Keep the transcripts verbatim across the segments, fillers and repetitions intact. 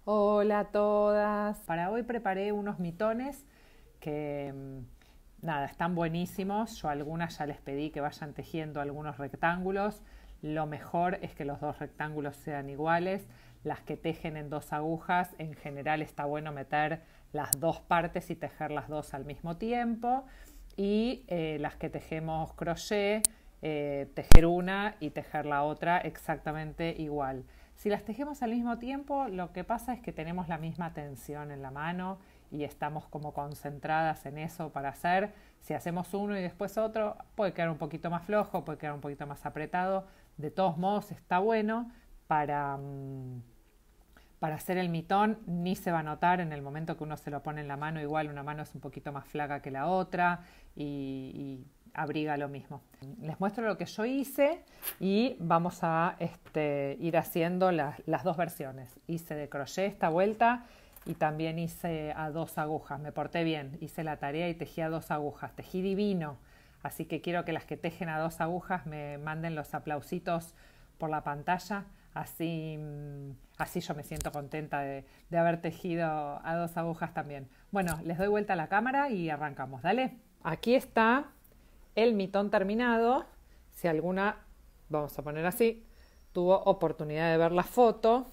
Hola a todas. Para hoy preparé unos mitones que, nada, están buenísimos. Yo a algunas ya les pedí que vayan tejiendo algunos rectángulos. Lo mejor es que los dos rectángulos sean iguales. Las que tejen en dos agujas, en general está bueno meter las dos partes y tejer las dos al mismo tiempo. Y eh, las que tejemos crochet, eh, tejer una y tejer la otra exactamente igual. Si las tejemos al mismo tiempo, lo que pasa es que tenemos la misma tensión en la mano y estamos como concentradas en eso para hacer. Si hacemos uno y después otro, puede quedar un poquito más flojo, puede quedar un poquito más apretado. De todos modos, está bueno para, para hacer el mitón. Ni se va a notar en el momento que uno se lo pone en la mano. Igual una mano es un poquito más flaca que la otra y, y abriga lo mismo. Les muestro lo que yo hice y vamos a este, ir haciendo las, las dos versiones. Hice de crochet esta vuelta y también hice a dos agujas. Me porté bien, hice la tarea y tejí a dos agujas. Tejí divino, así que quiero que las que tejen a dos agujas me manden los aplausitos por la pantalla. Así, así yo me siento contenta de, de haber tejido a dos agujas también. Bueno, les doy vuelta a la cámara y arrancamos. Dale. Aquí está el mitón terminado. Si alguna, vamos a poner así, tuvo oportunidad de ver la foto,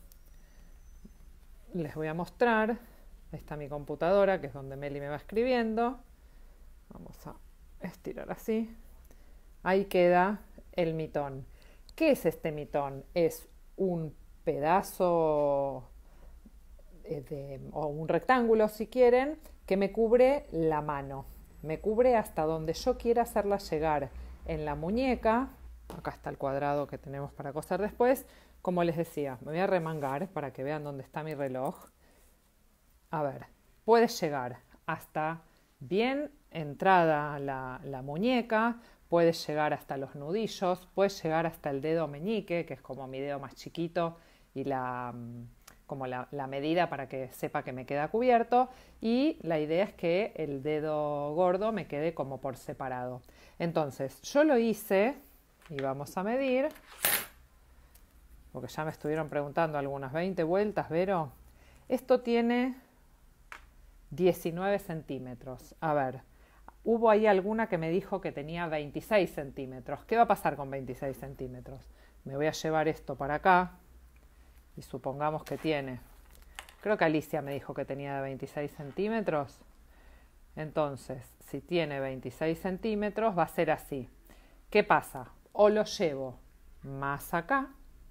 les voy a mostrar. Ahí está mi computadora, que es donde Meli me va escribiendo. Vamos a estirar así. Ahí queda el mitón. ¿Qué es este mitón? Es un pedazo de, o un rectángulo, si quieren, que me cubre la mano. Me cubre hasta donde yo quiera hacerla llegar en la muñeca. Acá está el cuadrado que tenemos para coser después. Como les decía, me voy a remangar para que vean dónde está mi reloj. A ver, puede llegar hasta bien entrada la, la muñeca, puede llegar hasta los nudillos, puede llegar hasta el dedo meñique, que es como mi dedo más chiquito y la... como la, la medida para que sepa que me queda cubierto, y la idea es que el dedo gordo me quede como por separado. Entonces yo lo hice y vamos a medir, porque ya me estuvieron preguntando algunas veinte vueltas, Vero. Esto tiene diecinueve centímetros. A ver, hubo ahí alguna que me dijo que tenía veintiséis centímetros. ¿Qué va a pasar con veintiséis centímetros? Me voy a llevar esto para acá. Y supongamos que tiene, creo que Alicia me dijo que tenía de veintiséis centímetros. Entonces, si tiene veintiséis centímetros, va a ser así. ¿Qué pasa? O lo llevo más acá,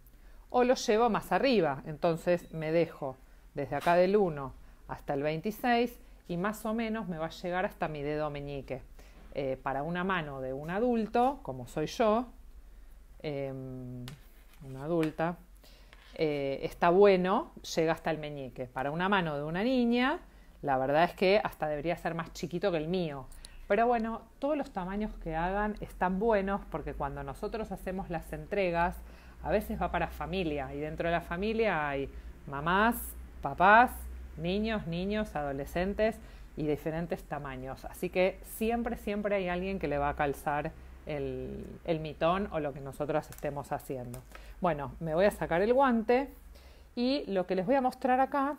o lo llevo más arriba. Entonces me dejo desde acá del uno hasta el veintiséis y más o menos me va a llegar hasta mi dedo meñique. Eh, para una mano de un adulto, como soy yo, eh, una adulta, Eh, está bueno, llega hasta el meñique. Para una mano de una niña, la verdad es que hasta debería ser más chiquito que el mío. Pero bueno, todos los tamaños que hagan están buenos porque cuando nosotros hacemos las entregas, a veces va para familia y dentro de la familia hay mamás, papás, niños, niños, adolescentes y diferentes tamaños. Así que siempre, siempre hay alguien que le va a calzar El, el mitón o lo que nosotros estemos haciendo. Bueno, me voy a sacar el guante y lo que les voy a mostrar acá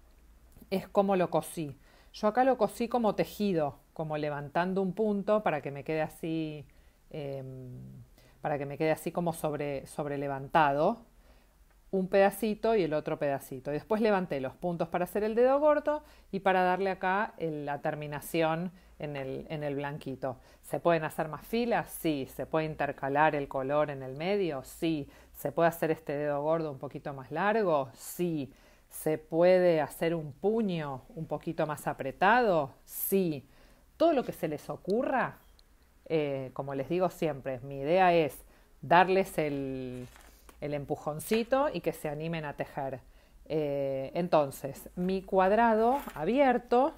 es cómo lo cosí. Yo acá lo cosí como tejido, como levantando un punto para que me quede así, eh, para que me quede así como sobre, sobre levantado, un pedacito y el otro pedacito. Y después levanté los puntos para hacer el dedo gordo y para darle acá el, la terminación en el, en el blanquito. ¿Se pueden hacer más filas? Sí. ¿Se puede intercalar el color en el medio? Sí. ¿Se puede hacer este dedo gordo un poquito más largo? Sí. ¿Se puede hacer un puño un poquito más apretado? Sí. Todo lo que se les ocurra, eh, como les digo siempre, mi idea es darles el... el empujoncito y que se animen a tejer. Eh, entonces, mi cuadrado abierto,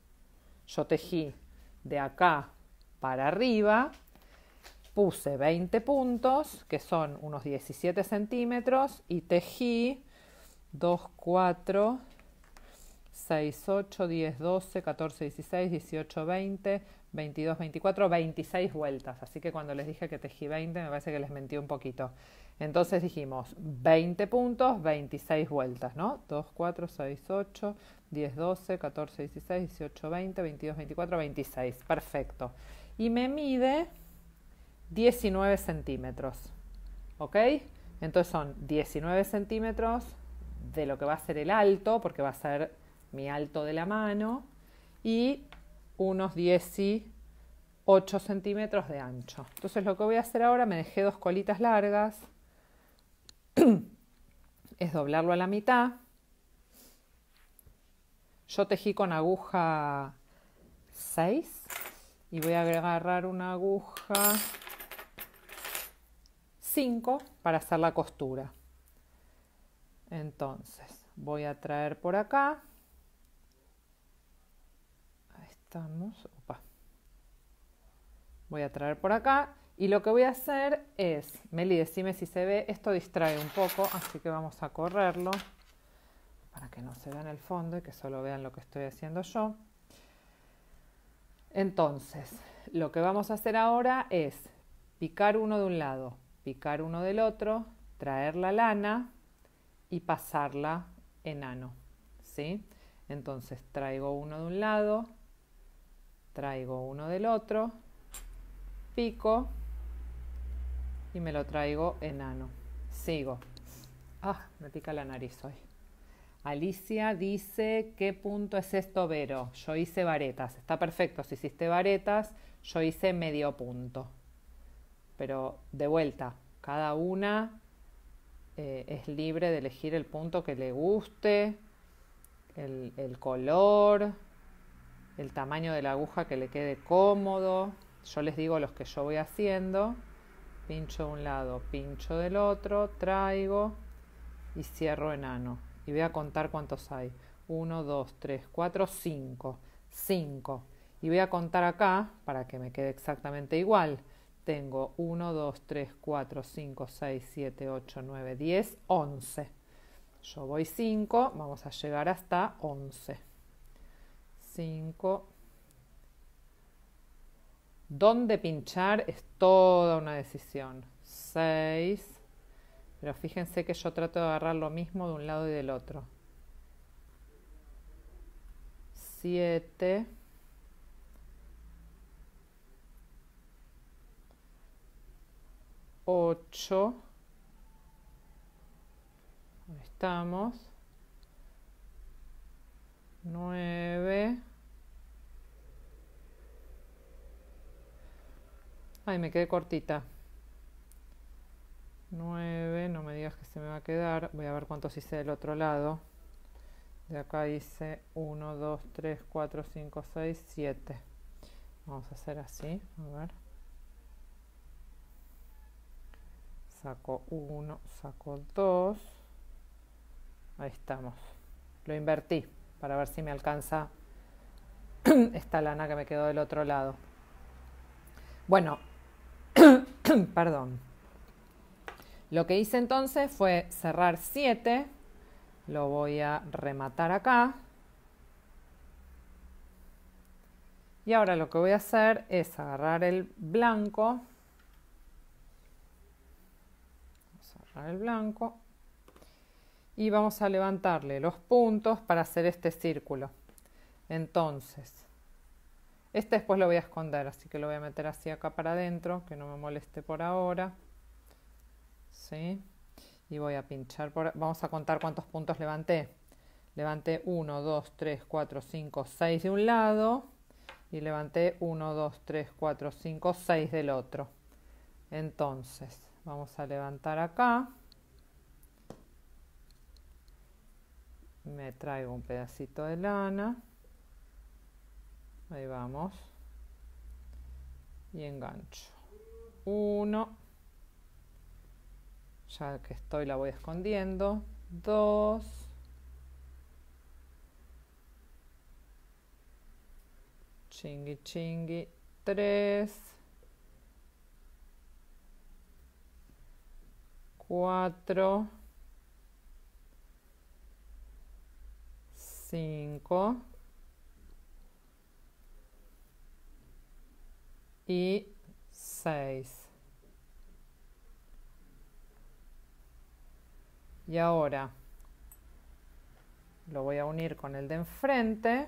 yo tejí de acá para arriba, puse veinte puntos, que son unos diecisiete centímetros, y tejí dos, cuatro, seis, ocho, diez, doce, catorce, dieciséis, dieciocho, veinte, veintidós, veinticuatro, veintiséis vueltas. Así que cuando les dije que tejí veinte, me parece que les mentí un poquito. Entonces dijimos veinte puntos, veintiséis vueltas, ¿no? dos, cuatro, seis, ocho, diez, doce, catorce, dieciséis, dieciocho, veinte, veintidós, veinticuatro, veintiséis. Perfecto. Y me mide diecinueve centímetros. ¿Ok? Entonces son diecinueve centímetros de lo que va a ser el alto, porque va a ser mi alto de la mano, y unos dieciocho centímetros de ancho. Entonces lo que voy a hacer ahora, me dejé dos colitas largas, es doblarlo a la mitad. Yo tejí con aguja seis y voy a agarrar una aguja cinco para hacer la costura. Entonces voy a traer por acá. Ahí estamos. Opa. Voy a traer por acá. Y lo que voy a hacer es, Meli, decime si se ve, esto distrae un poco, así que vamos a correrlo para que no se vea en el fondo y que solo vean lo que estoy haciendo yo. Entonces, lo que vamos a hacer ahora es picar uno de un lado, picar uno del otro, traer la lana y pasarla en ano, ¿sí? Entonces traigo uno de un lado, traigo uno del otro, pico y me lo traigo en ano. Sigo. Ah, me pica la nariz hoy. Alicia dice, ¿qué punto es esto, Vero? Yo hice varetas. Está perfecto, si hiciste varetas, yo hice medio punto. Pero de vuelta, cada una eh, es libre de elegir el punto que le guste, el, el color, el tamaño de la aguja que le quede cómodo. Yo les digo los que yo voy haciendo. Pincho de un lado, pincho del otro, traigo y cierro en ano. Y voy a contar cuántos hay. uno, dos, tres, cuatro, cinco. cinco. Y voy a contar acá para que me quede exactamente igual. Tengo uno, dos, tres, cuatro, cinco, seis, siete, ocho, nueve, diez, once. Yo voy cinco, vamos a llegar hasta once. cinco. ¿Dónde pinchar? Es toda una decisión. seis. Pero fíjense que yo trato de agarrar lo mismo de un lado y del otro. siete. ocho. Ahí estamos. nueve. Ay, me quedé cortita. nueve, no me digas que se me va a quedar. Voy a ver cuántos hice del otro lado. De acá hice uno, dos, tres, cuatro, cinco, seis, siete. Vamos a hacer así, a ver. Saco uno, saco dos. Ahí estamos. Lo invertí para ver si me alcanza esta lana que me quedó del otro lado. Bueno, perdón. Lo que hice entonces fue cerrar siete. Lo voy a rematar acá. Y ahora lo que voy a hacer es agarrar el blanco. Vamos a agarrar el blanco. Y vamos a levantarle los puntos para hacer este círculo. Entonces, este después lo voy a esconder, así que lo voy a meter así acá para adentro, que no me moleste por ahora. ¿Sí? Y voy a pinchar por... Vamos a contar cuántos puntos levanté. Levanté uno, dos, tres, cuatro, cinco, seis de un lado. Y levanté uno, dos, tres, cuatro, cinco, seis del otro. Entonces, vamos a levantar acá. Me traigo un pedacito de lana. Ahí vamos. Y engancho. Uno. Ya que estoy la voy escondiendo. Dos. Chingui chingui. Tres. Cuatro. Cinco. y seis. Y ahora lo voy a unir con el de enfrente.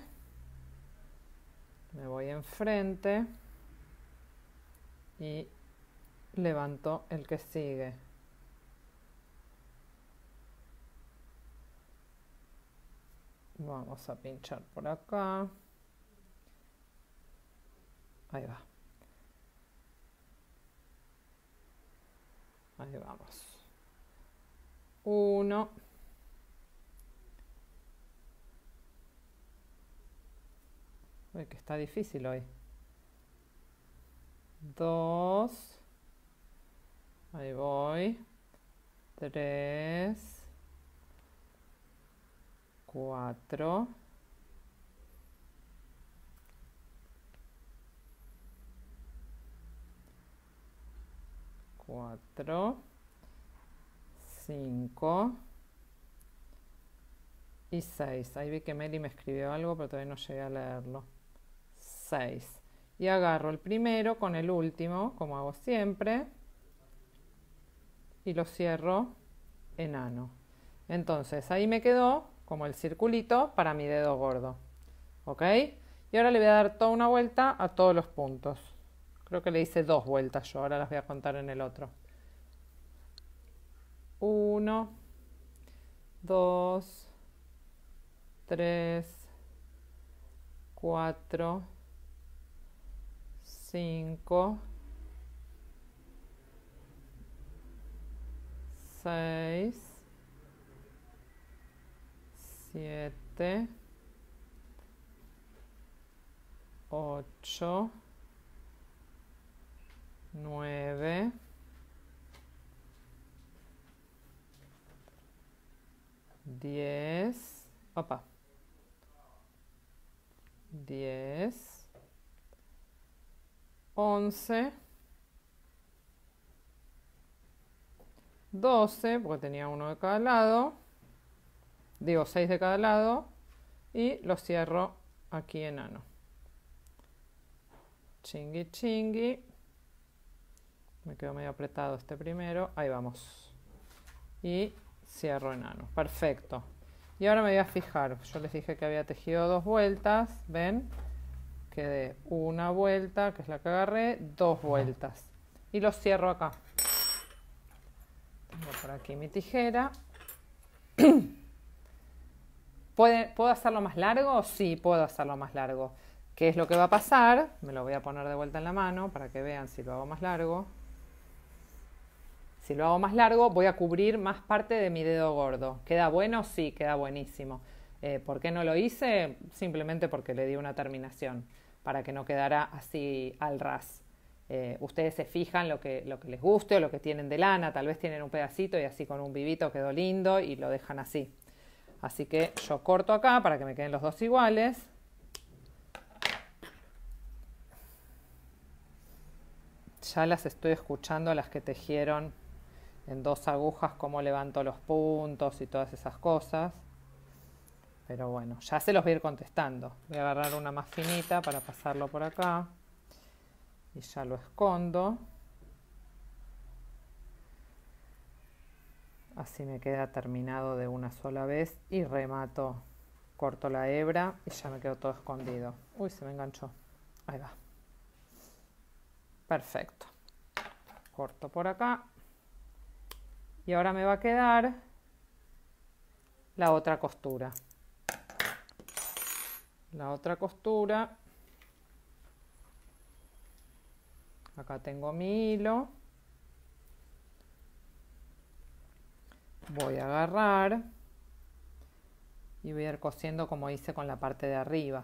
Me voy enfrente y levanto el que sigue. Vamos a pinchar por acá. Ahí va. Ahí vamos. Uno. Uy, que está difícil hoy. Dos. Ahí voy. Tres. Cuatro. Cuatro. Cinco. Y seis. Ahí vi que Meli me escribió algo, pero todavía no llegué a leerlo. seis. Y agarro el primero con el último, como hago siempre, y lo cierro enano. Entonces ahí me quedó como el circulito para mi dedo gordo. ¿Ok? Y ahora le voy a dar toda una vuelta a todos los puntos. Creo que le hice dos vueltas yo, ahora las voy a contar en el otro. Uno, dos, tres, cuatro, cinco, seis, siete, ocho, nueve, diez, opa, diez, once, doce, porque tenía uno de cada lado, digo seis de cada lado, y lo cierro aquí enano. Chingui chingui. Me quedó medio apretado este primero. Ahí vamos. Y cierro enano. Perfecto. Y ahora me voy a fijar. Yo les dije que había tejido dos vueltas. ¿Ven? Quedé una vuelta, que es la que agarré, dos vueltas. Y lo cierro acá. Tengo por aquí mi tijera. ¿Puede, ¿Puedo hacerlo más largo? Sí, puedo hacerlo más largo. ¿Qué es lo que va a pasar? Me lo voy a poner de vuelta en la mano para que vean si lo hago más largo. Si lo hago más largo, voy a cubrir más parte de mi dedo gordo. ¿Queda bueno? Sí, queda buenísimo. Eh, ¿Por qué no lo hice? Simplemente porque le di una terminación, para que no quedara así al ras. Eh, ustedes se fijan lo que, lo que les guste o lo que tienen de lana. Tal vez tienen un pedacito y así con un vivito quedó lindo y lo dejan así. Así que yo corto acá para que me queden los dos iguales. Ya las estoy escuchando, las que tejieron en dos agujas, cómo levanto los puntos y todas esas cosas. Pero bueno, ya se los voy a ir contestando. Voy a agarrar una más finita para pasarlo por acá. Y ya lo escondo. Así me queda terminado de una sola vez. Y remato, corto la hebra y ya me quedó todo escondido. Uy, se me enganchó. Ahí va. Perfecto. Corto por acá. Y ahora me va a quedar la otra costura. La otra costura. Acá tengo mi hilo. Voy a agarrar y voy a ir cosiendo como hice con la parte de arriba.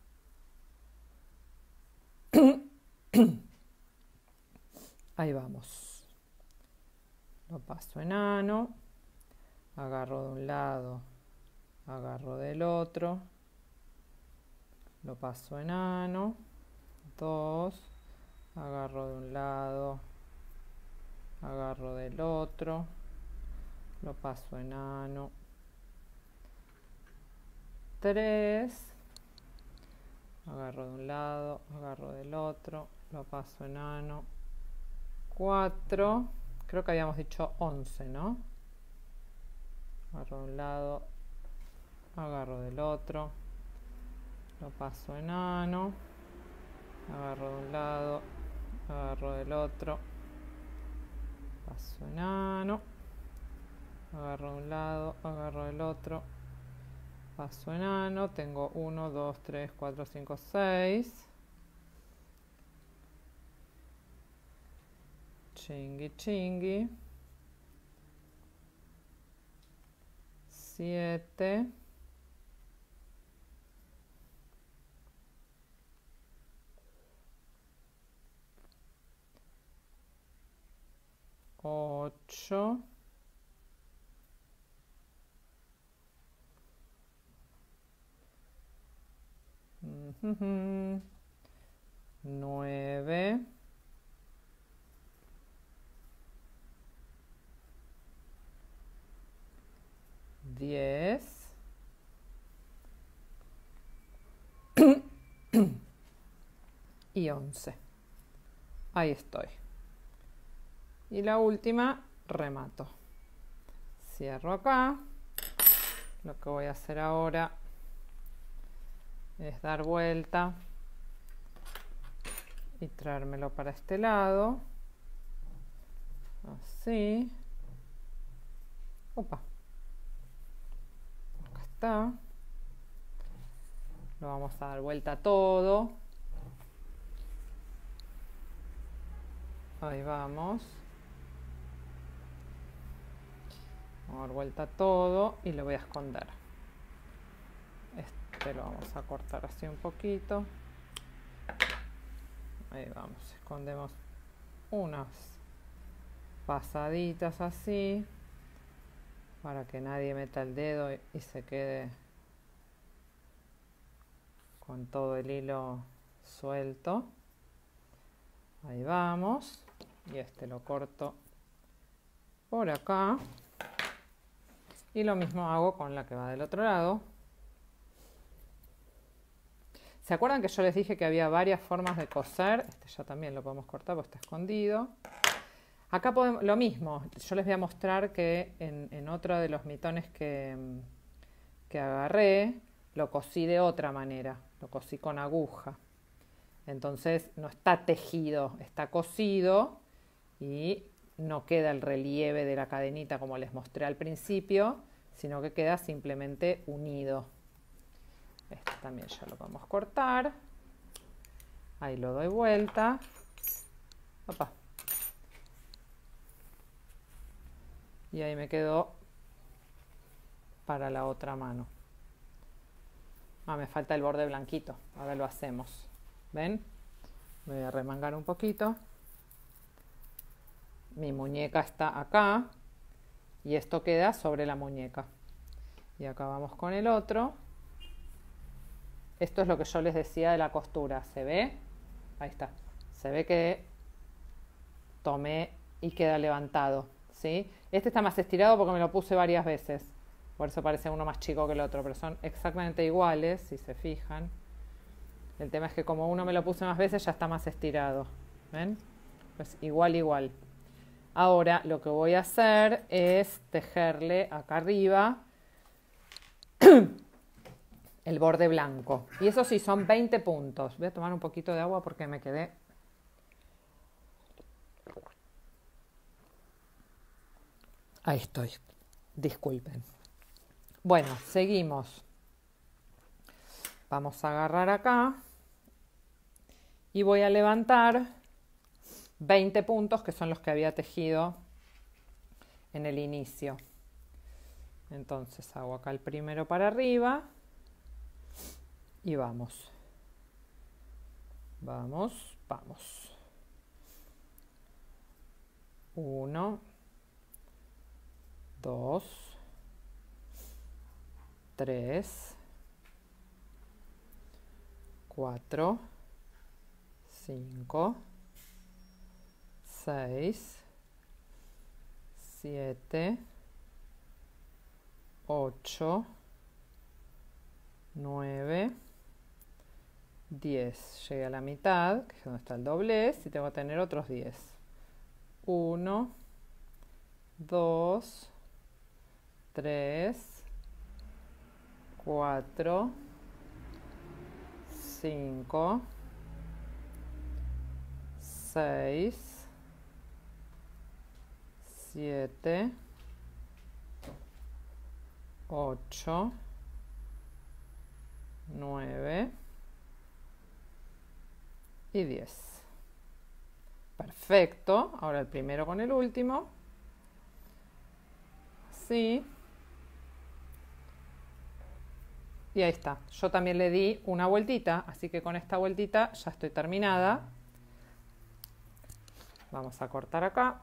Ahí vamos. Lo paso enano, agarro de un lado, agarro del otro, lo paso enano, dos, agarro de un lado, agarro del otro, lo paso enano, tres, agarro de un lado, agarro del otro, lo paso enano, cuatro, creo que habíamos dicho once, ¿no? Agarro de un lado, agarro del otro, lo paso enano, agarro de un lado, agarro del otro, paso enano, agarro de un lado, agarro del otro, paso enano, tengo uno, dos, tres, cuatro, cinco, seis, chingui chingui, siete, ocho, nueve, diez y once. Ahí estoy. Y la última, remato. Cierro acá. Lo que voy a hacer ahora es dar vuelta y traérmelo para este lado. Así. Opa. Acá está. Lo vamos a dar vuelta todo. Ahí vamos. Vamos a dar vuelta todo y lo voy a esconder. Este lo vamos a cortar así un poquito. Ahí vamos, escondemos unas pasaditas así para que nadie meta el dedo y, y se quede con todo el hilo suelto. Ahí vamos. Y este lo corto por acá. Y lo mismo hago con la que va del otro lado. ¿Se acuerdan que yo les dije que había varias formas de coser? Este ya también lo podemos cortar porque está escondido. Acá podemos, lo mismo. Yo les voy a mostrar que en, en otro de los mitones que, que agarré, lo cosí de otra manera. Lo cosí con aguja. Entonces no está tejido, está cosido y no queda el relieve de la cadenita como les mostré al principio, sino que queda simplemente unido. Este también ya lo vamos a cortar. Ahí lo doy vuelta. Opa. Y ahí me quedó para la otra mano. Ah, me falta el borde blanquito. Ahora lo hacemos. ¿Ven? Me voy a remangar un poquito. Mi muñeca está acá. Y esto queda sobre la muñeca. Y acá vamos con el otro. Esto es lo que yo les decía de la costura. ¿Se ve? Ahí está. Se ve que tomé y queda levantado. ¿Sí? Este está más estirado porque me lo puse varias veces. Por eso parece uno más chico que el otro. Pero son exactamente iguales, si se fijan. El tema es que como uno me lo puse más veces, ya está más estirado. ¿Ven? Pues igual, igual. Ahora lo que voy a hacer es tejerle acá arriba el borde blanco. Y eso sí, son veinte puntos. Voy a tomar un poquito de agua porque me quedé... Ahí estoy. Disculpen. Bueno, seguimos. Vamos a agarrar acá. Y voy a levantar veinte puntos, que son los que había tejido en el inicio. Entonces hago acá el primero para arriba. Y vamos. Vamos, vamos. Uno. Dos. Tres. Cuatro. Cinco. Seis. Siete. Ocho. Nueve. diez. Llegué a la mitad, que es donde está el doblez, y tengo que tener otros diez. uno, dos, tres, cuatro, cinco, seis, siete, ocho, nueve y diez. Perfecto. Ahora el primero con el último. Así. Y ahí está. Yo también le di una vueltita, así que con esta vueltita ya estoy terminada. Vamos a cortar acá.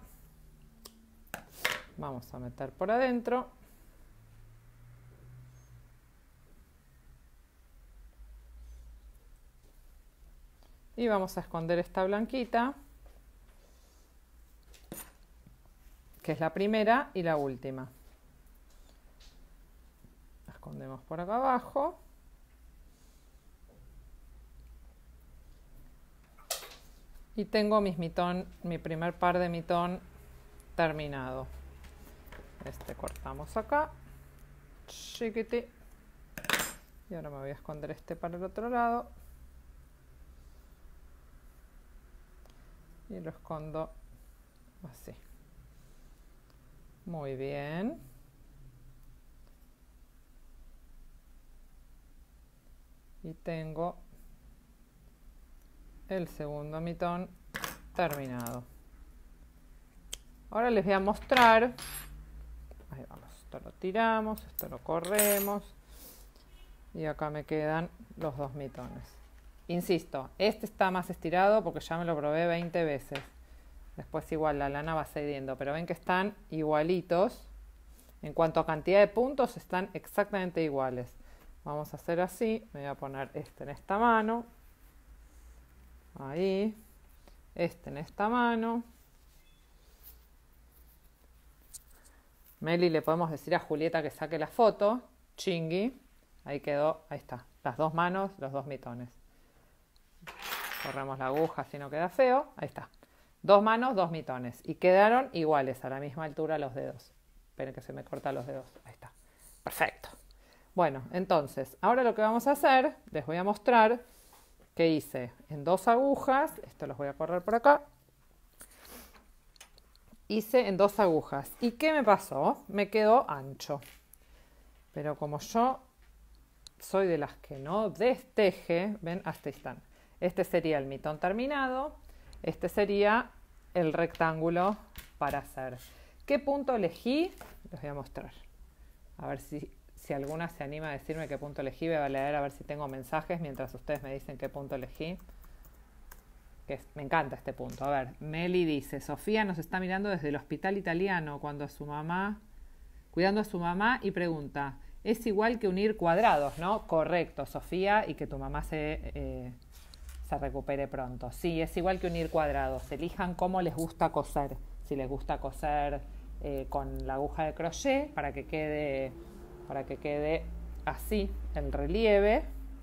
Vamos a meter por adentro. Y vamos a esconder esta blanquita, que es la primera y la última. La escondemos por acá abajo. Y tengo mis mitón, mi primer par de mitón terminado. Este cortamos acá. Chiquití. Y ahora me voy a esconder este para el otro lado. Y lo escondo así. Muy bien. Y tengo el segundo mitón terminado. Ahora les voy a mostrar. Ahí vamos. Esto lo tiramos, esto lo corremos. Y acá me quedan los dos mitones. Insisto, este está más estirado porque ya me lo probé veinte veces. Después igual la lana va cediendo, pero ven que están igualitos. En cuanto a cantidad de puntos, están exactamente iguales. Vamos a hacer así. Me voy a poner este en esta mano. Ahí. Este en esta mano. Meli, le podemos decir a Julieta que saque la foto. Chingui. Ahí quedó. Ahí está. Las dos manos, los dos mitones. Corremos la aguja si no queda feo. Ahí está. Dos manos, dos mitones. Y quedaron iguales, a la misma altura los dedos. Esperen que se me cortan los dedos. Ahí está. Perfecto. Bueno, entonces, ahora lo que vamos a hacer, les voy a mostrar que hice en dos agujas. Esto los voy a correr por acá. Hice en dos agujas. ¿Y qué me pasó? Me quedó ancho. Pero como yo soy de las que no desteje, ven, hasta ahí están. Este sería el mitón terminado. Este sería el rectángulo para hacer. ¿Qué punto elegí? Les voy a mostrar. A ver si, si alguna se anima a decirme qué punto elegí. Voy a leer a ver si tengo mensajes mientras ustedes me dicen qué punto elegí. Que es, me encanta este punto. A ver, Meli dice, Sofía nos está mirando desde el hospital italiano cuando a su mamá, cuidando a su mamá y pregunta, es igual que unir cuadrados, ¿no? Correcto, Sofía, y que tu mamá se... Eh, se recupere pronto. Sí, es igual que unir cuadrados. Elijan cómo les gusta coser. Si les gusta coser eh, con la aguja de crochet para que quede, para que quede así el relieve,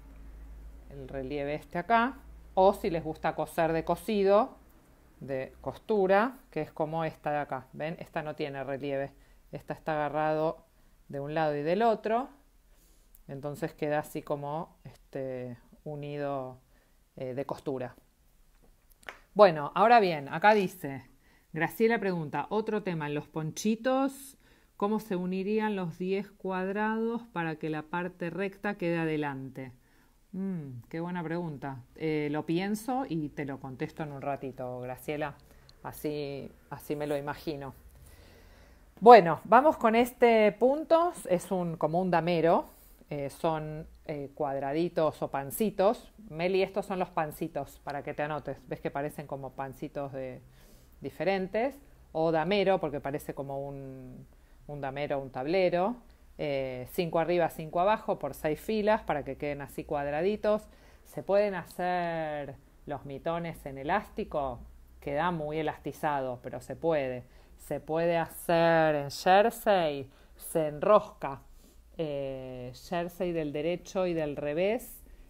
el relieve este acá, o si les gusta coser de cosido, de costura, que es como esta de acá. ¿Ven? Esta no tiene relieve. Esta está agarrado de un lado y del otro. Entonces queda así como este, unido Eh, de costura. Bueno, ahora bien, acá dice, Graciela pregunta, otro tema, en los ponchitos, ¿cómo se unirían los diez cuadrados para que la parte recta quede adelante? Mm, qué buena pregunta. Eh, lo pienso y te lo contesto en un ratito, Graciela. Así, así me lo imagino. Bueno, vamos con este punto. Es un, como un damero. Eh, son eh, cuadraditos o pancitos. Meli, estos son los pancitos para que te anotes. Ves que parecen como pancitos de, diferentes. O damero, porque parece como un, un damero, un tablero. Eh, cinco arriba, cinco abajo por seis filas para que queden así cuadraditos. Se pueden hacer los mitones en elástico. Queda muy elastizado, pero se puede. Se puede hacer en jersey. Se enrosca. Eh, jersey del derecho y del revés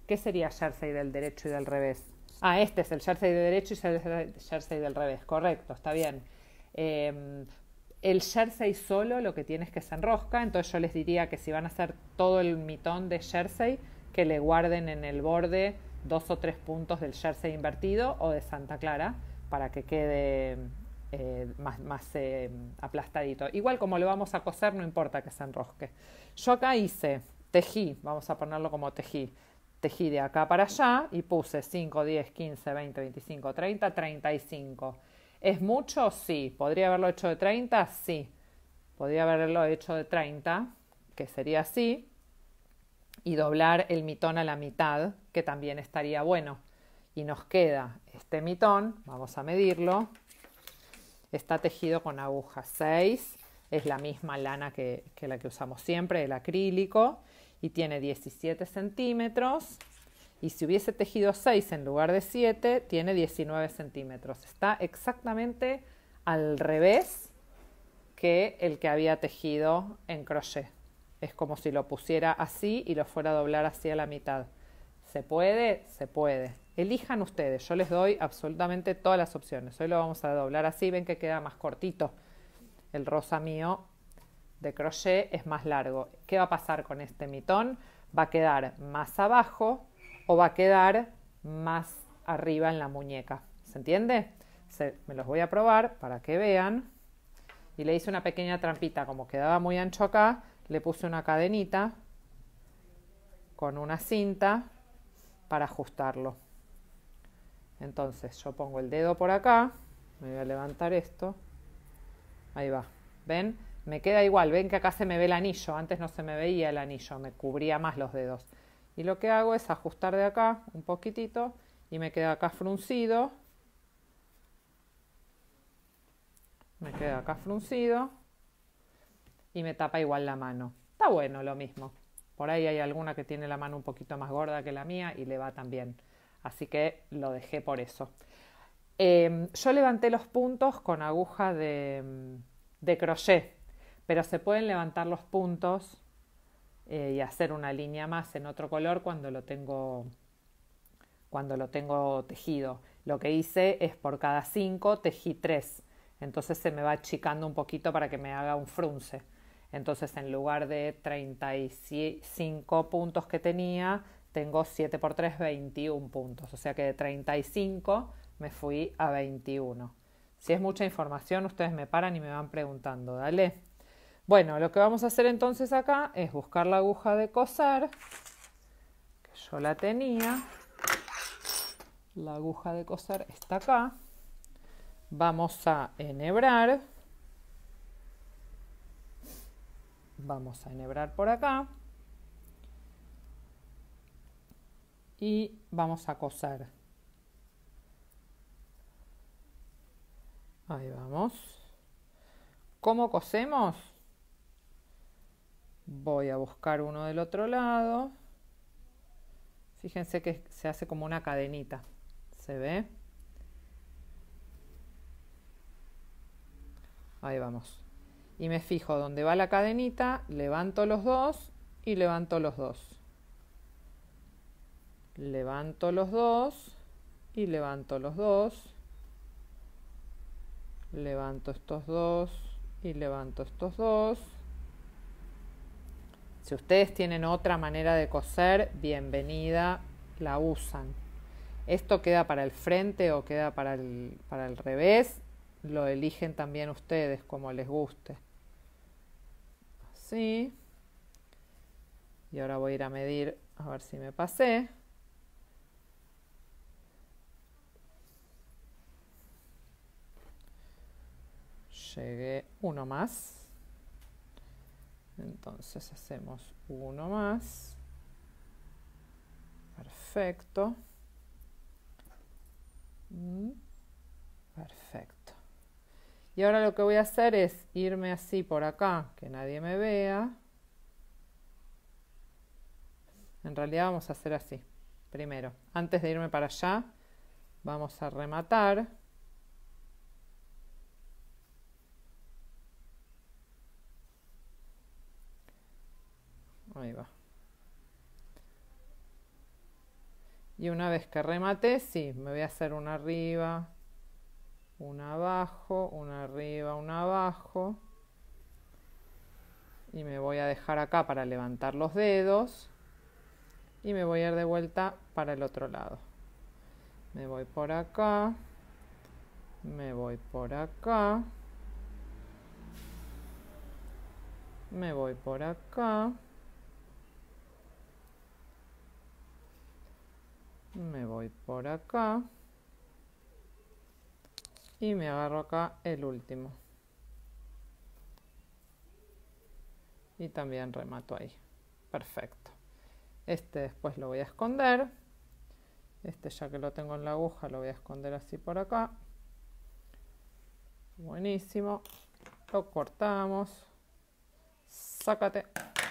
¿Qué sería jersey del derecho y del revés? Ah, este es el jersey de derecho y el jersey del revés. Correcto, está bien. Eh, el jersey solo lo que tiene es que se enrosca, entonces yo les diría que si van a hacer todo el mitón de jersey, que le guarden en el borde dos o tres puntos del jersey invertido o de Santa Clara para que quede eh, más, más eh, aplastadito. Igual como lo vamos a coser, no importa que se enrosque. Yo acá hice, tejí, vamos a ponerlo como tejí, tejí de acá para allá y puse cinco, diez, quince, veinte, veinticinco, treinta, treinta y cinco. ¿Es mucho? Sí. ¿Podría haberlo hecho de treinta? Sí. Podría haberlo hecho de treinta, que sería así, y doblar el mitón a la mitad, que también estaría bueno. Y nos queda este mitón, vamos a medirlo, está tejido con aguja seis, es la misma lana que, que la que usamos siempre, el acrílico, y tiene diecisiete centímetros, y si hubiese tejido seis en lugar de siete, tiene diecinueve centímetros. Está exactamente al revés que el que había tejido en crochet. Es como si lo pusiera así y lo fuera a doblar así a la mitad. ¿Se puede? Se puede. Elijan ustedes, yo les doy absolutamente todas las opciones. Hoy lo vamos a doblar así, ven que queda más cortito. El rosa mío de crochet es más largo. ¿Qué va a pasar con este mitón? ¿Va a quedar más abajo o va a quedar más arriba en la muñeca? ¿Se entiende? Se, me los voy a probar para que vean. Y le hice una pequeña trampita, como quedaba muy ancho acá, le puse una cadenita con una cinta para ajustarlo. Entonces yo pongo el dedo por acá, me voy a levantar esto, ahí va, ¿ven? Me queda igual, ven que acá se me ve el anillo, antes no se me veía el anillo, me cubría más los dedos. Y lo que hago es ajustar de acá un poquitito y me queda acá fruncido. Me queda acá fruncido y me tapa igual la mano. Está bueno lo mismo. Por ahí hay alguna que tiene la mano un poquito más gorda que la mía y le va también. Así que lo dejé por eso. Eh, yo levanté los puntos con aguja de, de crochet, pero se pueden levantar los puntos eh, y hacer una línea más en otro color cuando lo tengo, cuando lo tengo tejido. Lo que hice es por cada cinco tejí tres. Entonces se me va achicando un poquito para que me haga un frunce. Entonces en lugar de treinta y cinco puntos que tenía, tengo siete por tres, veintiún puntos. O sea que de treinta y cinco me fui a veintiuno. Si es mucha información, ustedes me paran y me van preguntando. Dale. Bueno, lo que vamos a hacer entonces acá es buscar la aguja de coser, que yo la tenía. La aguja de coser está acá. Vamos a enhebrar. Vamos a enhebrar por acá. Y vamos a coser. Ahí vamos. ¿Cómo cosemos? Voy a buscar uno del otro lado. Fíjense que se hace como una cadenita. ¿Se ve? Ahí vamos. Y me fijo donde va la cadenita, levanto los dos y levanto los dos. Levanto los dos y levanto los dos. Levanto estos dos y levanto estos dos. Si ustedes tienen otra manera de coser, bienvenida, la usan. Esto queda para el frente o queda para el, para el revés, lo eligen también ustedes como les guste. Así. Y ahora voy a ir a medir a ver si me pasé. Llegué uno más. Entonces hacemos uno más. Perfecto. Perfecto. Y ahora lo que voy a hacer es irme así por acá, que nadie me vea. En realidad vamos a hacer así. Primero, antes de irme para allá, vamos a rematar. Ahí va. Y una vez que rematé, sí, me voy a hacer una arriba, una abajo, una arriba, una abajo. Y me voy a dejar acá para levantar los dedos. Y me voy a ir de vuelta para el otro lado. Me voy por acá. Me voy por acá. Me voy por acá. Me voy por acá. Y me agarro acá el último. Y también remato ahí. Perfecto. Este después lo voy a esconder. Este ya que lo tengo en la aguja lo voy a esconder así por acá. Buenísimo. Lo cortamos. Sácate.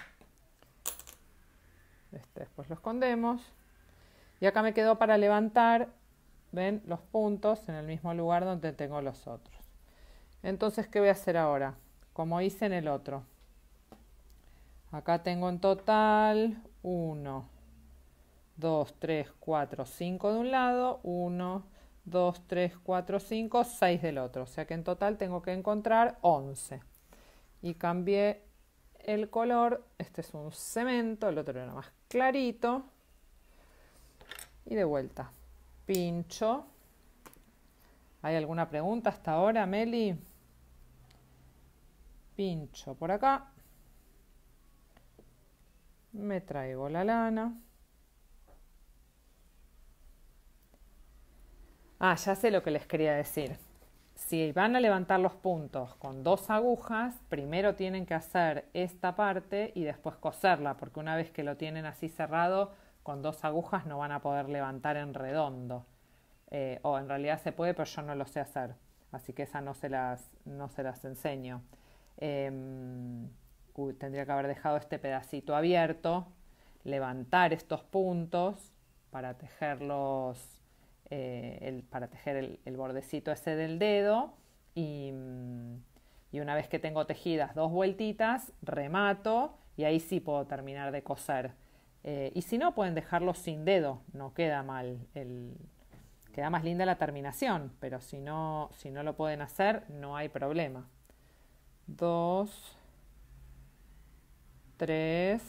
Este después lo escondemos. Y acá me quedó para levantar, ven, los puntos en el mismo lugar donde tengo los otros. Entonces, ¿qué voy a hacer ahora? Como hice en el otro. Acá tengo en total uno, dos, tres, cuatro, cinco de un lado, uno, dos, tres, cuatro, cinco, seis del otro. O sea que en total tengo que encontrar once. Y cambié el color. Este es un cemento, el otro era más clarito. Y de vuelta. Pincho. ¿Hay alguna pregunta hasta ahora, Meli? Pincho por acá. Me traigo la lana. Ah, ya sé lo que les quería decir. Si van a levantar los puntos con dos agujas, primero tienen que hacer esta parte y después coserla, porque una vez que lo tienen así cerrado, con dos agujas no van a poder levantar en redondo. Eh, o en realidad se puede, pero yo no lo sé hacer. Así que esa no se las, no se las enseño. Eh, uy, tendría que haber dejado este pedacito abierto, levantar estos puntos para tejerlos. Eh, el, para tejer el, el bordecito ese del dedo y, y una vez que tengo tejidas dos vueltitas, remato y ahí sí puedo terminar de coser. Eh, y si no, pueden dejarlo sin dedo, no queda mal, el, queda más linda la terminación, pero si no, si no lo pueden hacer, no hay problema. Dos, tres,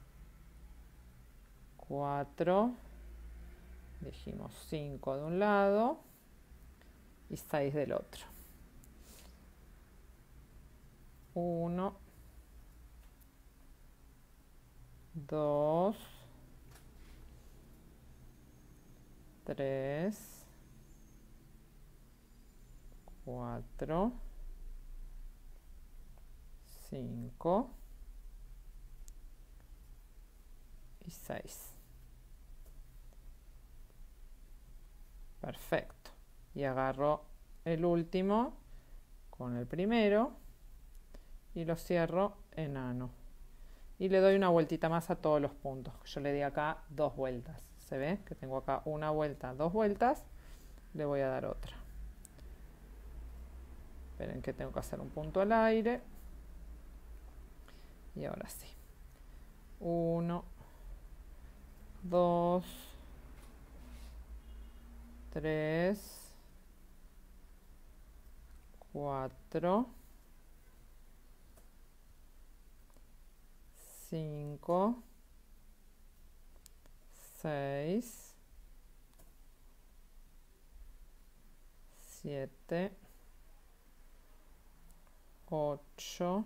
cuatro, dijimos cinco de un lado y seis del otro. uno, dos, tres, cuatro, cinco y seis. Perfecto. Y agarro el último con el primero y lo cierro enano. Y le doy una vueltita más a todos los puntos. Yo le di acá dos vueltas. ¿Se ve? Que tengo acá una vuelta, dos vueltas. Le voy a dar otra. Esperen que tengo que hacer un punto al aire. Y ahora sí. Uno, dos, tres, cuatro, cinco, seis, siete, ocho,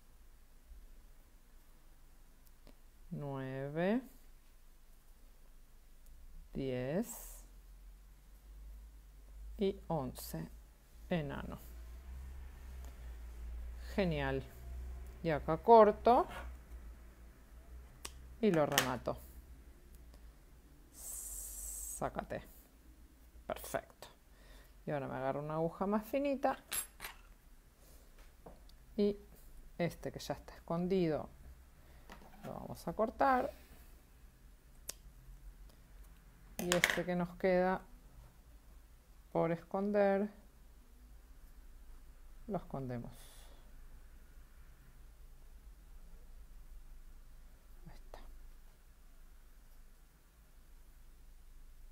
nueve, diez y once. Enano. Genial. Y acá corto y lo remato. Sácate. Perfecto. Y ahora me agarro una aguja más finita y este que ya está escondido lo vamos a cortar y este que nos queda por esconder lo escondemos. Ahí está.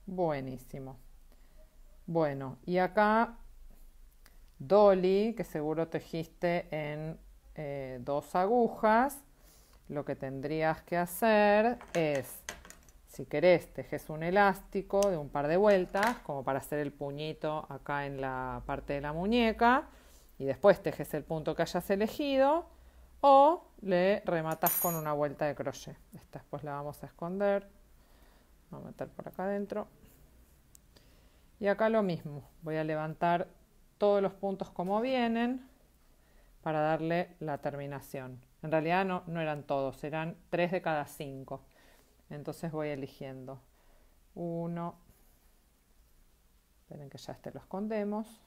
Buenísimo. Bueno, y acá Dolly, que seguro tejiste en eh, dos agujas, lo que tendrías que hacer es, si querés, tejes un elástico de un par de vueltas, como para hacer el puñito acá en la parte de la muñeca, y después tejes el punto que hayas elegido, o le rematas con una vuelta de crochet. Esta después la vamos a esconder. Vamos a meter por acá adentro. Y acá lo mismo, voy a levantar todos los puntos como vienen para darle la terminación. En realidad no, no eran todos, eran tres de cada cinco. Entonces voy eligiendo uno. Esperen que ya este lo escondemos.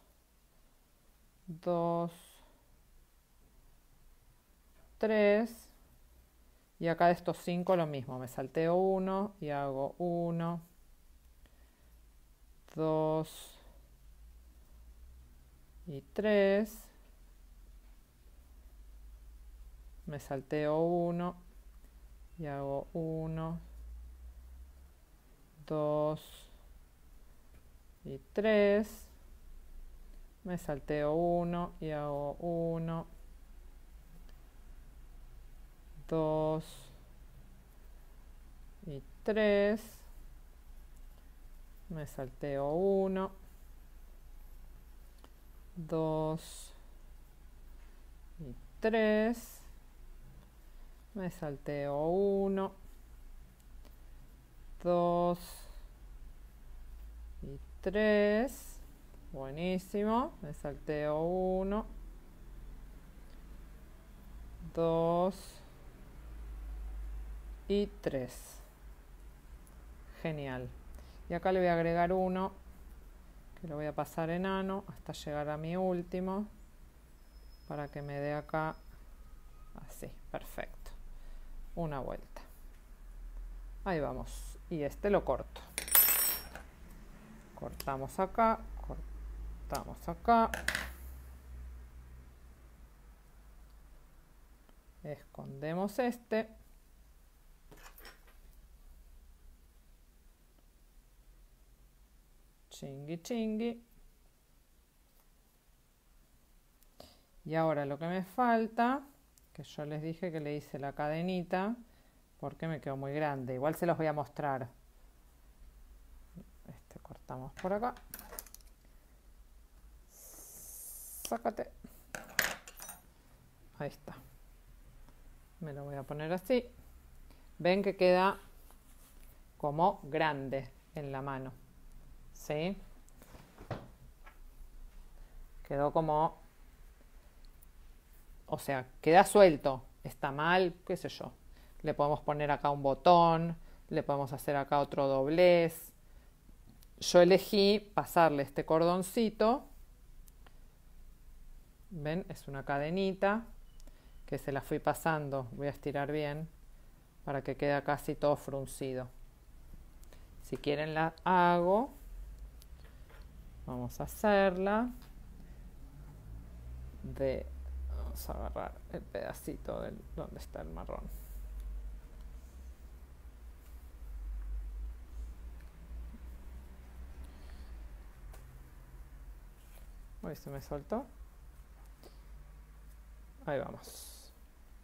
Dos. Tres. Y acá de estos cinco lo mismo, me salteo uno y hago uno. Dos y tres, me salteo uno y hago uno, dos y tres, me salteo uno y hago uno, dos y tres, me salteo uno, dos y tres, me salteo uno, dos y tres, buenísimo, me salteo uno, dos y tres, genial. Y acá le voy a agregar uno que lo voy a pasar enano hasta llegar a mi último para que me dé acá así, perfecto, una vuelta. Ahí vamos, y este lo corto. Cortamos acá, cortamos acá, escondemos este, chingui chingui. Y ahora lo que me falta, que yo les dije que le hice la cadenita porque me quedó muy grande, igual se los voy a mostrar. Este cortamos por acá, sácate, ahí está, me lo voy a poner así. Ven que queda como grande en la mano, ¿sí? Quedó como, o sea, queda suelto, está mal, qué sé yo. Le podemos poner acá un botón, le podemos hacer acá otro doblez. Yo elegí pasarle este cordoncito, ven, es una cadenita que se la fui pasando, voy a estirar bien para que quede casi todo fruncido. Si quieren la hago, vamos a hacerla de, vamos a agarrar el pedacito de donde está el marrón. Uy, se me soltó. Ahí vamos.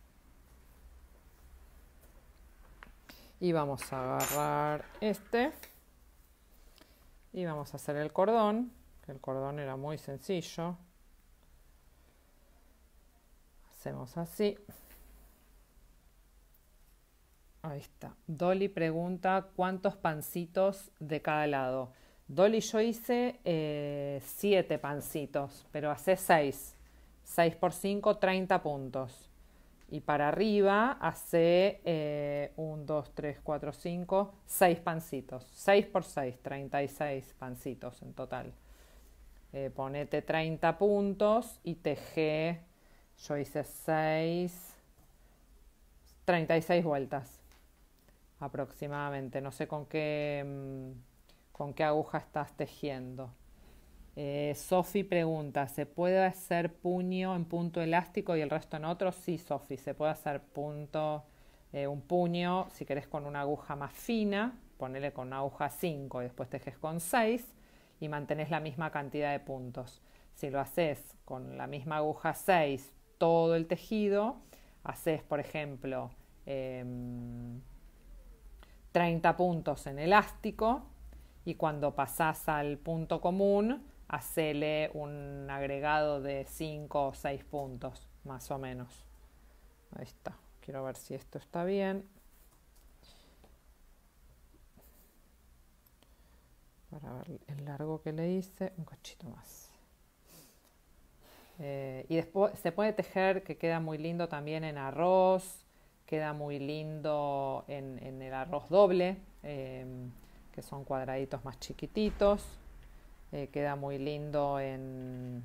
Y vamos a agarrar este y vamos a hacer el cordón, que el cordón era muy sencillo. Hacemos así. Ahí está. Dolly pregunta cuántos pancitos de cada lado. Dolly, yo hice eh, siete pancitos, pero hace seis. seis por cinco, treinta puntos. Y para arriba hace eh, uno, dos, tres, cuatro, cinco, seis pancitos. seis por seis, treinta y seis pancitos en total. Eh, ponete treinta puntos y teje. Yo hice seis, treinta y seis vueltas aproximadamente. No sé con qué... Mmm, ¿con qué aguja estás tejiendo? Eh, Sofi pregunta, ¿se puede hacer puño en punto elástico y el resto en otro? Sí, Sofi, se puede hacer punto, eh, un puño, si querés con una aguja más fina, ponele con una aguja cinco y después tejes con seis y mantenés la misma cantidad de puntos. Si lo haces con la misma aguja seis todo el tejido, haces por ejemplo eh, treinta puntos en elástico y cuando pasás al punto común, hacele un agregado de cinco o seis puntos, más o menos. Ahí está. Quiero ver si esto está bien. Para ver el largo que le hice, un cachito más. Eh, y después se puede tejer, que queda muy lindo también en arroz, queda muy lindo en, en el arroz doble, eh, que son cuadraditos más chiquititos, eh, queda muy lindo en,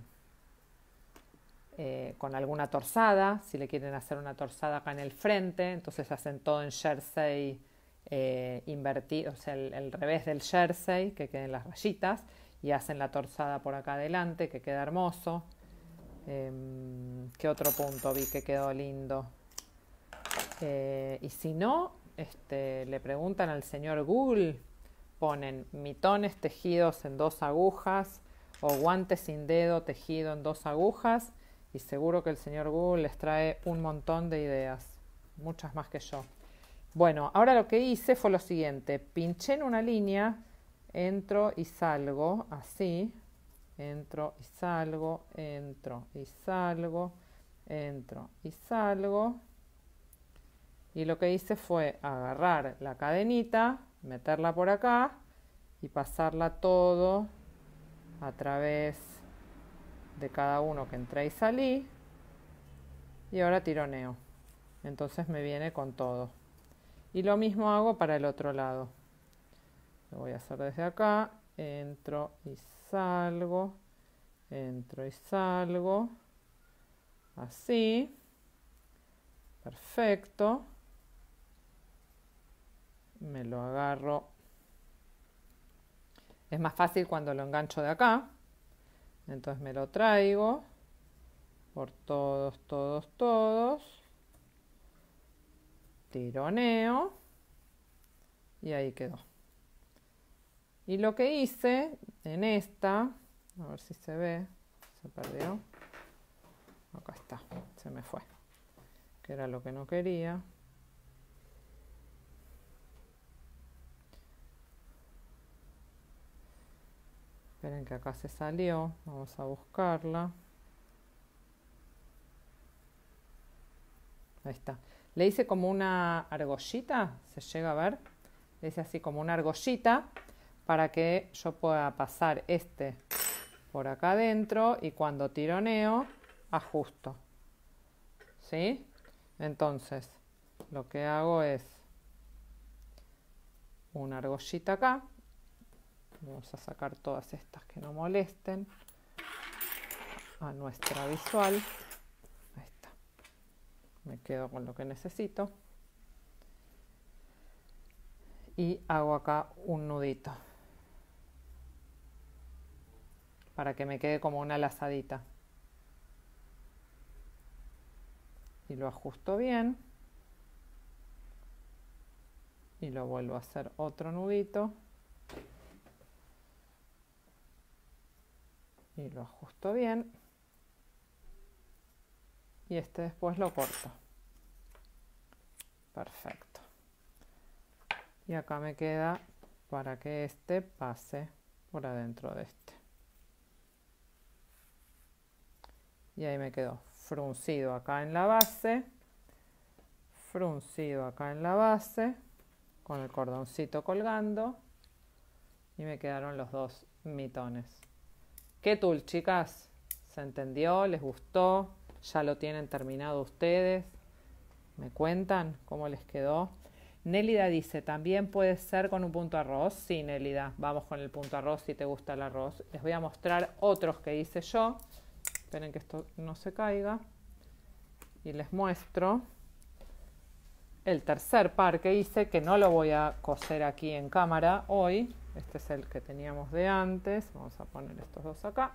eh, con alguna torzada, si le quieren hacer una torzada acá en el frente, entonces hacen todo en jersey eh, invertido, o sea, el, el revés del jersey, que queden las rayitas, y hacen la torzada por acá adelante, que queda hermoso. Eh, ¿Qué otro punto vi que quedó lindo? Eh, y si no, este, le preguntan al señor Google, ponen mitones tejidos en dos agujas o guantes sin dedo tejido en dos agujas y seguro que el señor Google les trae un montón de ideas, muchas más que yo. Bueno, ahora lo que hice fue lo siguiente, pinché en una línea, entro y salgo, así, entro y salgo, entro y salgo, entro y salgo. Y lo que hice fue agarrar la cadenita, meterla por acá y pasarla todo a través de cada uno que entré y salí. Y ahora tironeo. Entonces me viene con todo. Y lo mismo hago para el otro lado. Lo voy a hacer desde acá. Entro y salgo. Entro y salgo. Así. Perfecto. Me lo agarro. Es más fácil cuando lo engancho de acá. Entonces me lo traigo por todos, todos, todos. Tironeo. Y ahí quedó. Y lo que hice en esta, a ver si se ve, se perdió. Acá está, se me fue. Que era lo que no quería. Esperen que acá se salió, vamos a buscarla. Ahí está. Le hice como una argollita, se llega a ver. Le hice así como una argollita para que yo pueda pasar este por acá adentro y cuando tironeo, ajusto. ¿Sí? Entonces, lo que hago es una argollita acá. Vamos a sacar todas estas que no molesten a nuestra visual. Ahí está. Me quedo con lo que necesito. Y hago acá un nudito para que me quede como una lazadita. Y lo ajusto bien. Y lo vuelvo a hacer otro nudito. Y lo ajusto bien. Y este después lo corto. Perfecto. Y acá me queda para que este pase por adentro de este. Y ahí me quedó fruncido acá en la base. Fruncido acá en la base. Con el cordoncito colgando. Y me quedaron los dos mitones. ¿Qué tul, chicas? ¿Se entendió? ¿Les gustó? ¿Ya lo tienen terminado ustedes? ¿Me cuentan cómo les quedó? Nélida dice, ¿también puede ser con un punto arroz? Sí, Nélida, vamos con el punto arroz si te gusta el arroz. Les voy a mostrar otros que hice yo. Esperen que esto no se caiga. Y les muestro el tercer par que hice, que no lo voy a coser aquí en cámara hoy. Este es el que teníamos de antes. Vamos a poner estos dos acá.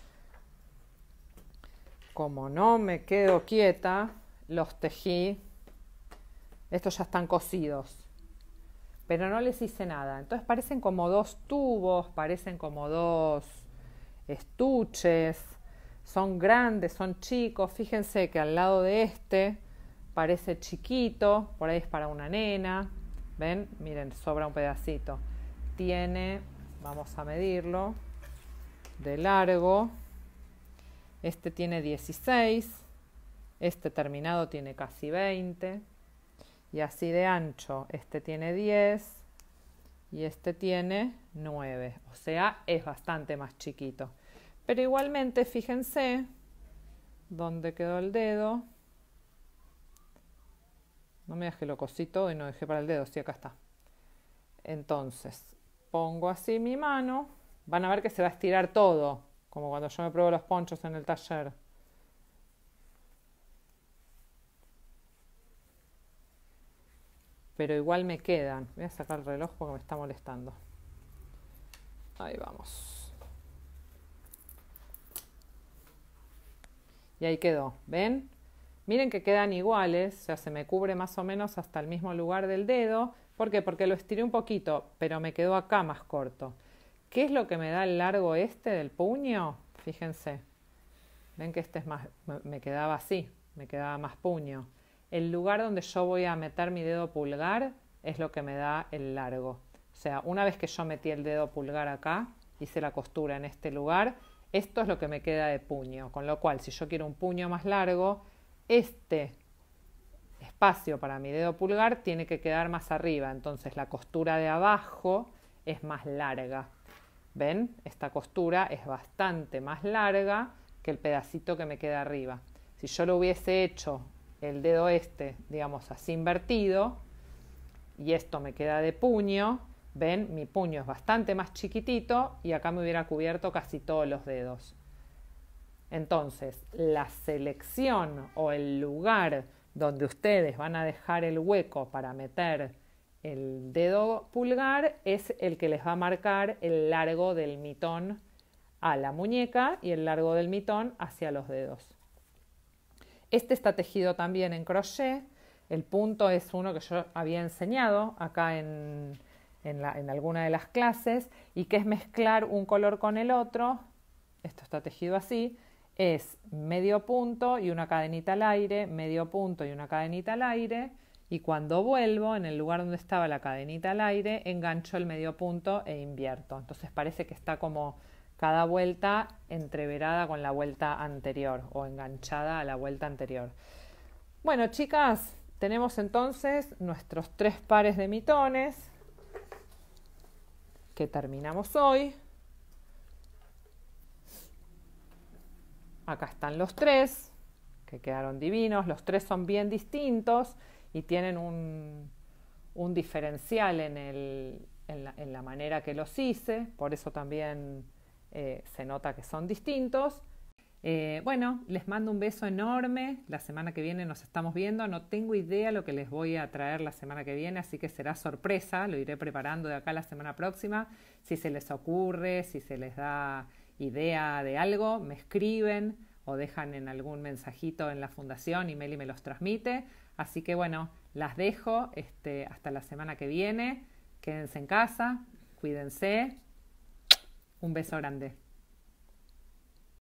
Como no me quedo quieta, los tejí. Estos ya están cosidos. pero no les hice nada. Entonces parecen como dos tubos, parecen como dos estuches, son grandes, son chicos. Fíjense que al lado de este parece chiquito, por ahí es para una nena. ¿Ven? Miren, sobra un pedacito. Tiene, vamos a medirlo, de largo. Este tiene dieciséis, este terminado tiene casi veinte. Y así de ancho, este tiene diez y este tiene nueve. O sea, es bastante más chiquito. Pero igualmente, fíjense dónde quedó el dedo. No me dejé lo cosí todo y no dejé para el dedo, sí, acá está. Entonces, pongo así mi mano. Van a ver que se va a estirar todo, como cuando yo me pruebo los ponchos en el taller. Pero igual me quedan. Voy a sacar el reloj porque me está molestando. Ahí vamos. Y ahí quedó, ¿ven? Miren que quedan iguales, o sea, se me cubre más o menos hasta el mismo lugar del dedo. ¿Por qué? Porque lo estiré un poquito, pero me quedó acá más corto. ¿Qué es lo que me da el largo este del puño? Fíjense. Ven que este es más, me quedaba así, me quedaba más puño. El lugar donde yo voy a meter mi dedo pulgar es lo que me da el largo. O sea, una vez que yo metí el dedo pulgar acá, hice la costura en este lugar, esto es lo que me queda de puño. Con lo cual, si yo quiero un puño más largo, este espacio para mi dedo pulgar tiene que quedar más arriba. Entonces la costura de abajo es más larga. ¿Ven? Esta costura es bastante más larga que el pedacito que me queda arriba. Si yo lo hubiese hecho el dedo este, digamos así invertido, y esto me queda de puño, ven, mi puño es bastante más chiquitito y acá me hubiera cubierto casi todos los dedos. Entonces, la selección o el lugar donde ustedes van a dejar el hueco para meter el dedo pulgar es el que les va a marcar el largo del mitón a la muñeca y el largo del mitón hacia los dedos. Este está tejido también en crochet. El punto es uno que yo había enseñado acá en, en, la, en alguna de las clases y que es mezclar un color con el otro. Esto está tejido así. Es medio punto y una cadenita al aire, medio punto y una cadenita al aire. Y cuando vuelvo, en el lugar donde estaba la cadenita al aire, engancho el medio punto e invierto. Entonces parece que está como cada vuelta entreverada con la vuelta anterior o enganchada a la vuelta anterior. Bueno, chicas, tenemos entonces nuestros tres pares de mitones que terminamos hoy. Acá están los tres, que quedaron divinos. Los tres son bien distintos y tienen un, un diferencial en, el, en, la, en la manera que los hice. Por eso también eh, se nota que son distintos. Eh, bueno, les mando un beso enorme. La semana que viene nos estamos viendo. No tengo idea lo que les voy a traer la semana que viene, así que será sorpresa. Lo iré preparando de acá la semana próxima. Si se les ocurre, si se les da idea de algo, me escriben o dejan en algún mensajito en la fundación y Meli me los transmite. Así que bueno, las dejo este, hasta la semana que viene. Quédense en casa, cuídense. Un beso grande.